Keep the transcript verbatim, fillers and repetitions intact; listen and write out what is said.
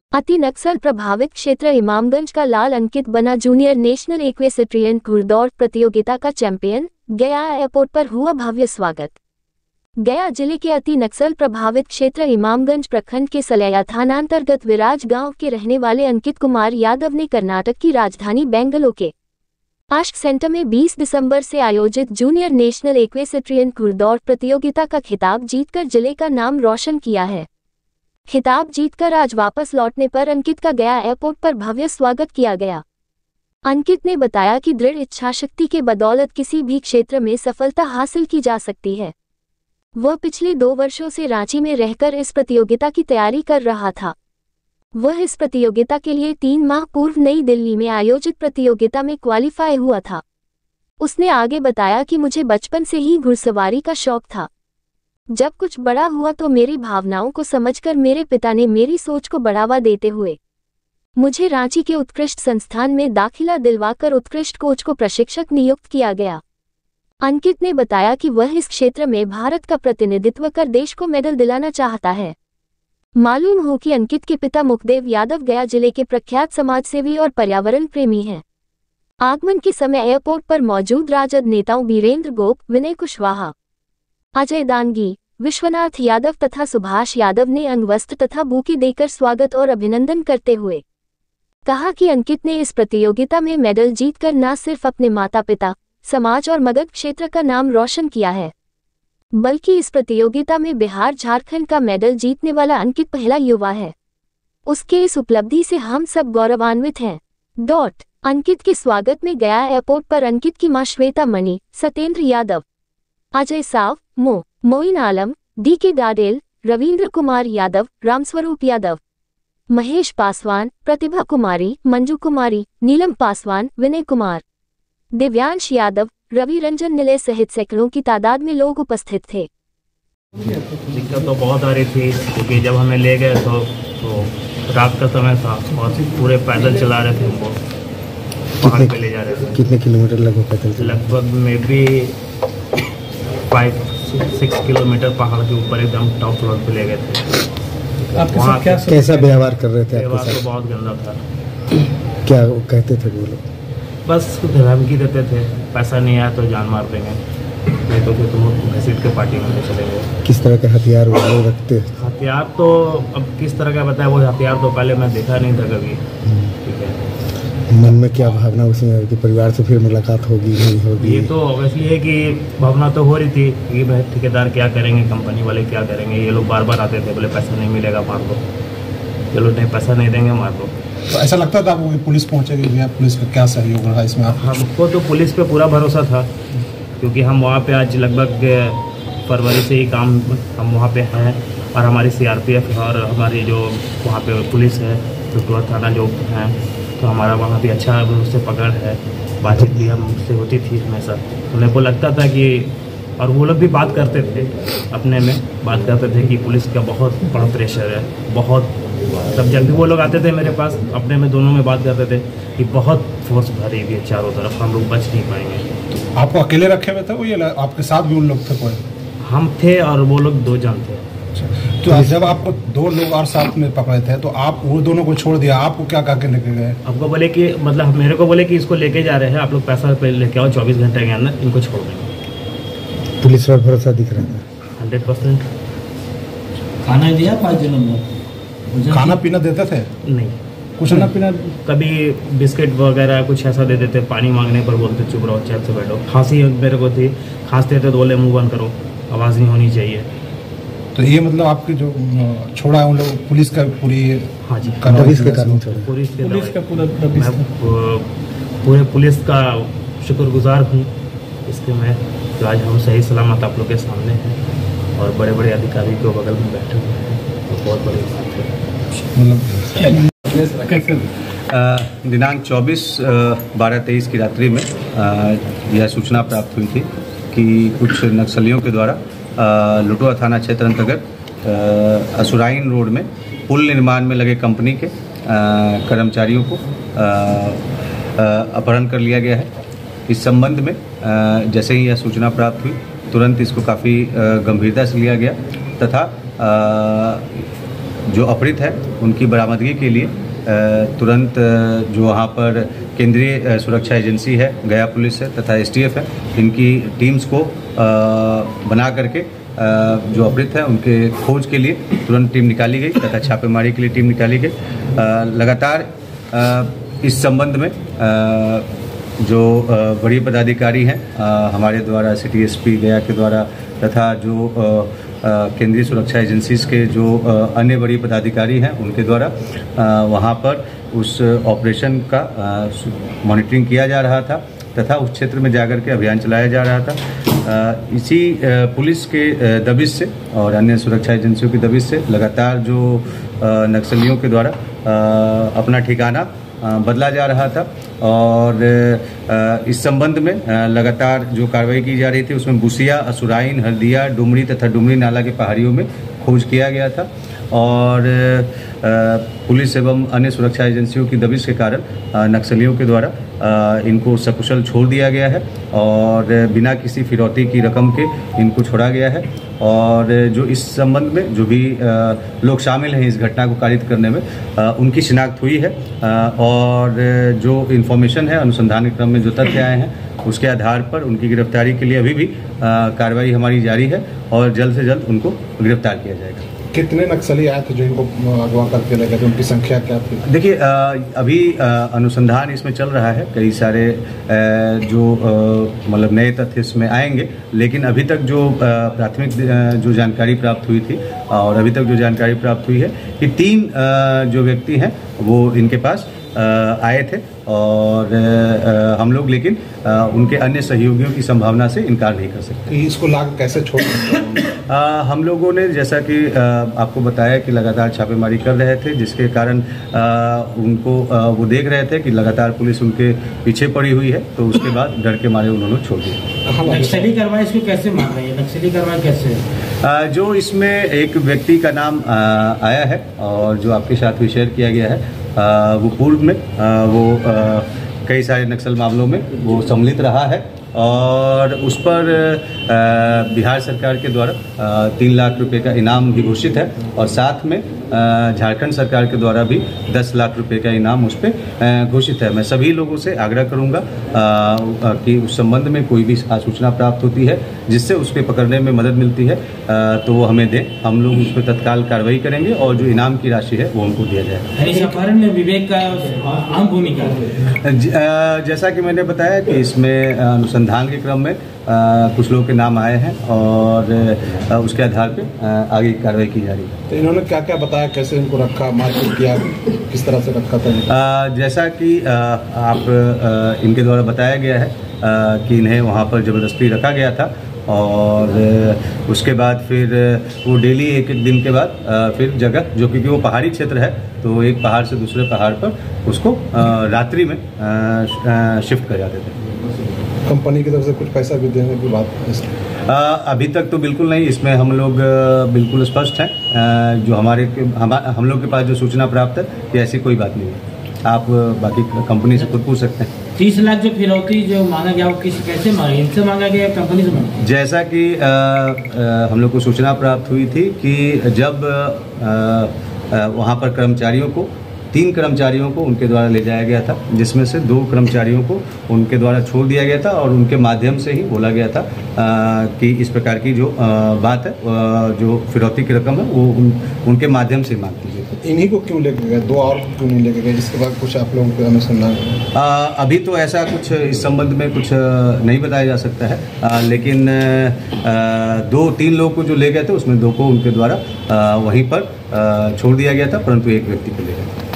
अति नक्सल प्रभावित क्षेत्र इमामगंज का लाल अंकित बना जूनियर नेशनल इक्वेस्ट्रियन घुड़दौड़ प्रतियोगिता का चैंपियन। गया एयरपोर्ट पर हुआ भव्य स्वागत। गया जिले के अति नक्सल प्रभावित क्षेत्र इमामगंज प्रखंड के सलैया थानांतर्गत विराज गांव के रहने वाले अंकित कुमार यादव ने कर्नाटक की राजधानी बेंगलुरु के आश्क सेंटर में बीस दिसंबर से आयोजित जूनियर नेशनल इक्वेस्ट्रियन घुड़दौड़ प्रतियोगिता का खिताब जीतकर जिले का नाम रोशन किया है। खिताब जीतकर आज वापस लौटने पर अंकित का गया एयरपोर्ट पर भव्य स्वागत किया गया। अंकित ने बताया कि दृढ़ इच्छाशक्ति के बदौलत किसी भी क्षेत्र में सफलता हासिल की जा सकती है। वह पिछले दो वर्षों से रांची में रहकर इस प्रतियोगिता की तैयारी कर रहा था। वह इस प्रतियोगिता के लिए तीन माह पूर्व नई दिल्ली में आयोजित प्रतियोगिता में क्वालिफाई हुआ था। उसने आगे बताया कि मुझे बचपन से ही घुड़सवारी का शौक था। जब कुछ बड़ा हुआ तो मेरी भावनाओं को समझकर मेरे पिता ने मेरी सोच को बढ़ावा देते हुए मुझे रांची के उत्कृष्ट संस्थान में दाखिला दिलवाकर उत्कृष्ट कोच को प्रशिक्षक नियुक्त किया गया। अंकित ने बताया कि वह इस क्षेत्र में भारत का प्रतिनिधित्व कर देश को मेडल दिलाना चाहता है। मालूम हो कि अंकित के पिता मुखदेव यादव गया जिले के प्रख्यात समाजसेवी और पर्यावरण प्रेमी हैं। आगमन के समय एयरपोर्ट पर मौजूद राजद नेताओं बीरेंद्र गोप, विनय कुशवाहा, अजय दानगी, विश्वनाथ यादव तथा सुभाष यादव ने अंगवस्त्र तथा बुके देकर स्वागत और अभिनंदन करते हुए कहा कि अंकित ने इस प्रतियोगिता में मेडल जीतकर न सिर्फ अपने माता पिता, समाज और मगध क्षेत्र का नाम रोशन किया है, बल्कि इस प्रतियोगिता में बिहार झारखंड का मेडल जीतने वाला अंकित पहला युवा है। उसके इस उपलब्धि से हम सब गौरवान्वित हैं। डॉट अंकित के स्वागत में गया एयरपोर्ट पर अंकित की मां श्वेता मणि, सत्येंद्र यादव, अजय साव, मो मोइन आलम, डी के डाडेल, रविंद्र कुमार यादव, रामस्वरूप यादव, महेश पासवान, प्रतिभा कुमारी, मंजू कुमारी, नीलम पासवान, विनय कुमार, दिव्यांश यादव, रवि रंजन निलय सहित सैकड़ों की तादाद में लोग उपस्थित थे। दिक्कत तो बहुत आ रही थी क्योंकि जब हमें ले गए तो, तो रात का समय था और पूरे पैदल चला रहे थे, हमको पहाड़ पे ले जा रहे थे। कितने किलोमीटर लगभग पैदल? लगभग में भी फाइव सिक्स किलोमीटर पहाड़ के ऊपर एकदम टॉप फ्लोर पे ले गए थे। आपके साथ क्या कैसा व्यवहार कर रहे थे? व्यवहार तो बहुत गंदा था। क्या वो कहते थे वो लोग? बस धमकी देते थे, पैसा नहीं आया तो जान मार देंगे, नहीं तो फिर तुम घसीट के पार्टी में ले चलेंगे। किस तरह के हथियार वो लोग रखते? हथियार तो अब किस तरह का बताया, वो हथियार तो पहले मैं देखा नहीं था कभी। ठीक है, मन में क्या भावना उसमें कि परिवार से फिर मुलाकात होगी नहीं होगी? ये तो ऑब्वियसली है कि भावना तो हो रही थी कि भाई ठेकेदार क्या करेंगे, कंपनी वाले क्या करेंगे। ये लोग बार बार आते थे, बोले पैसा नहीं मिलेगा मार दो, चलो नहीं पैसा नहीं देंगे मार दो। तो ऐसा लगता था वो पुलिस पहुंचेगी, भैया पुलिस का क्या सहयोग रहा इसमें? आप हमको तो पुलिस पे पूरा भरोसा था क्योंकि हम वहाँ पे आज लगभग फरवरी से ही काम हम वहाँ पे हैं और हमारी सीआरपीएफ और हमारी जो वहाँ पे पुलिस है, टुटुआ थाना जो है, तो हमारा वहाँ भी अच्छा उससे पकड़ है, बातचीत भी हमसे होती थी हमेशा। उन्हें को लगता था कि, और वो लोग भी बात करते थे अपने में, बात करते थे कि पुलिस का बहुत बड़ा प्रेशर है, बहुत। तब जब भी वो लोग आते थे मेरे पास, अपने में दोनों में बात करते थे कि बहुत फोर्स भरी हुई है चारों तरफ, हम लोग बच नहीं पाएंगे। आपको अकेले रखे हुए थे वो, ये आपके साथ भी उन लोग थे कोई? हम थे और वो लोग दो जन थे। तो जब आपको दो लोग और साथ में पकड़े थे तो आप वो दोनों को छोड़ दिया, आपको क्या कहा के लेके गए? आपको बोले कि मतलब मेरे को बोले कि इसको लेके जा रहे हैं आप लोग, पैसा पे लेके आओ, चौबीस घंटे के अंदर इनको छोड़ देंगे। पुलिस पर भरोसा दिख रहा था हंड्रेड परसेंट। खाना दिया पाँच दिनों में? खाना पीना देते थे? नहीं, कुछ ना पीना। कभी बिस्किट वगैरह कुछ ऐसा दे देते, पानी मांगने पर बोलते चुप रहो, चैन से बैठो। खांसी मेरे को थी, खांसते थे तो बोले मुंह बंद करो, आवाज़ नहीं होनी चाहिए। तो ये मतलब आपके जो छोड़ा है उन लोग पुलिस का पूरी? हाँ जी, पुलिस के कारण छोड़ा। पुलिस के पुलिस का पूरा मैं पूरे पुलिस का शुक्रगुजार हूँ इसके मैं, तो आज हम सही सलामत आप लोग के सामने हैं और बड़े बड़े अधिकारी को बगल में बैठे हुए हैं, तो बहुत बड़ी बात है। दिनांक चौबीस बारह तेईस की रात्रि में यह सूचना प्राप्त हुई थी कि कुछ नक्सलियों के द्वारा लुटुआ थाना क्षेत्र अंतर्गत असुराइन रोड में पुल निर्माण में लगे कंपनी के कर्मचारियों को अपहरण कर लिया गया है। इस संबंध में जैसे ही यह सूचना प्राप्त हुई, तुरंत इसको काफ़ी गंभीरता से लिया गया तथा जो अपहृत है उनकी बरामदगी के लिए तुरंत जो वहाँ पर केंद्रीय सुरक्षा एजेंसी है, गया पुलिस है तथा एसटीएफ है, इनकी टीम्स को बना करके जो अपहृत है उनके खोज के लिए तुरंत टीम निकाली गई तथा छापेमारी के लिए टीम निकाली गई। लगातार इस संबंध में जो बड़ी पदाधिकारी हैं हमारे द्वारा, सिटी एसपी गया के द्वारा तथा जो केंद्रीय सुरक्षा एजेंसीज के जो अन्य बड़ी पदाधिकारी हैं उनके द्वारा वहाँ पर उस ऑपरेशन का मॉनिटरिंग किया जा रहा था तथा उस क्षेत्र में जाकर के अभियान चलाया जा रहा था। इसी पुलिस के दबिश से और अन्य सुरक्षा एजेंसियों की दबिश से लगातार जो नक्सलियों के द्वारा अपना ठिकाना बदला जा रहा था और इस संबंध में लगातार जो कार्रवाई की जा रही थी उसमें बुसिया, असुराइन, हल्दिया, डुमरी तथा डुमरी नाला के पहाड़ियों में खोज किया गया था और पुलिस एवं अन्य सुरक्षा एजेंसियों की दबिश के कारण नक्सलियों के द्वारा इनको सकुशल छोड़ दिया गया है और बिना किसी फिरौती की रकम के इनको छोड़ा गया है। और जो इस संबंध में जो भी लोग शामिल हैं इस घटना को कारित करने में उनकी शिनाख्त हुई है और जो इन्फॉर्मेशन है अनुसंधान के क्रम में जो तथ्य आए हैं उसके आधार पर उनकी गिरफ्तारी के लिए अभी भी कार्रवाई हमारी जारी है और जल्द से जल्द उनको गिरफ्तार किया जाएगा। कितने नक्सली आए थे जो इनको अगवा करके ले गए थे, उनकी संख्या क्या थी? देखिए अभी अनुसंधान इसमें चल रहा है, कई सारे जो मतलब नए तथ्य इसमें आएंगे, लेकिन अभी तक जो प्राथमिक जो जानकारी प्राप्त हुई थी और अभी तक जो जानकारी प्राप्त हुई है कि तीन जो व्यक्ति हैं वो इनके पास आए थे और हम लोग लेकिन उनके अन्य सहयोगियों की संभावना से इनकार नहीं कर सकते। इसको लाग कैसे छोड़ सकते? हम लोगों ने जैसा कि आ, आपको बताया कि लगातार छापेमारी कर रहे थे जिसके कारण आ, उनको आ, वो देख रहे थे कि लगातार पुलिस उनके पीछे पड़ी हुई है तो उसके बाद डर के मारे उन्होंने छोड़ दिया। नक्सली कार्रवाई इसको कैसे मान रही है? नक्सली कार्रवाई कैसे? आ, जो इसमें एक व्यक्ति का नाम आ, आया है और जो आपके साथ भी शेयर किया गया है आ, वो पूर्व में आ, वो आ, कई सारे नक्सल मामलों में वो सम्मिलित रहा है और उस पर बिहार सरकार के द्वारा तीन लाख रुपए का इनाम भी घोषित है और साथ में झारखंड सरकार के द्वारा भी दस लाख रुपए का इनाम उस पर घोषित है। मैं सभी लोगों से आग्रह करूंगा कि उस संबंध में कोई भी सूचना प्राप्त होती है जिससे उसके पकड़ने में मदद मिलती है तो वो हमें दें, हम लोग उस पर तत्काल कार्रवाई करेंगे और जो इनाम की राशि है वो उनको दिया जाएगा। इस अपहरण में विवेक का अहम भूमिका है। जैसा कि मैंने बताया कि इसमें अनुसंधान के क्रम में आ, कुछ लोगों के नाम आए हैं और आ, उसके आधार पे आ, आगे कार्रवाई की जा रही है। तो इन्होंने क्या क्या बताया, कैसे इनको रखा, मारपीट किया, किस तरह से रखा था? आ, जैसा कि आ, आप आ, इनके द्वारा बताया गया है आ, कि इन्हें वहाँ पर ज़बरदस्ती रखा गया था और उसके बाद फिर वो डेली एक एक दिन के बाद फिर जगह जो क्योंकि वो पहाड़ी क्षेत्र है तो एक पहाड़ से दूसरे पहाड़ पर उसको रात्रि में शिफ्ट कर जाते थे। कंपनी की तरफ से कुछ पैसा भी देने की बात है? अभी तक तो बिल्कुल नहीं, इसमें हम लोग बिल्कुल स्पष्ट हैं। जो हमारे हम, हम लोग के पास जो सूचना प्राप्त है कि ऐसी कोई बात नहीं है। आप बाकी कंपनी से खुद पूछ सकते हैं। तीस लाख जो फिरौती जो मांगा गया वो किस कैसे मांगा, इनसे मांगा गया कंपनी से मांगा? जैसा कि आ, आ, हम लोग को सूचना प्राप्त हुई थी कि जब आ, आ, वहाँ पर कर्मचारियों को तीन कर्मचारियों को उनके द्वारा ले जाया गया था जिसमें से दो कर्मचारियों को उनके द्वारा छोड़ दिया गया था और उनके माध्यम से ही बोला गया था आ, कि इस प्रकार की जो आ, बात है आ, जो फिरौती की रकम है वो उन, उनके माध्यम से मांगती है। इन्हीं को क्यों लेके गए, दो और क्यों नहीं लेके गए, जिसके बाद कुछ आप लोगों को अनुसंधान? अभी तो ऐसा कुछ इस संबंध में कुछ नहीं बताया जा सकता है आ, लेकिन आ, दो तीन लोग को जो ले गए थे उसमें दो को उनके द्वारा आ, वहीं पर आ, छोड़ दिया गया था परंतु एक व्यक्ति को ले गया था।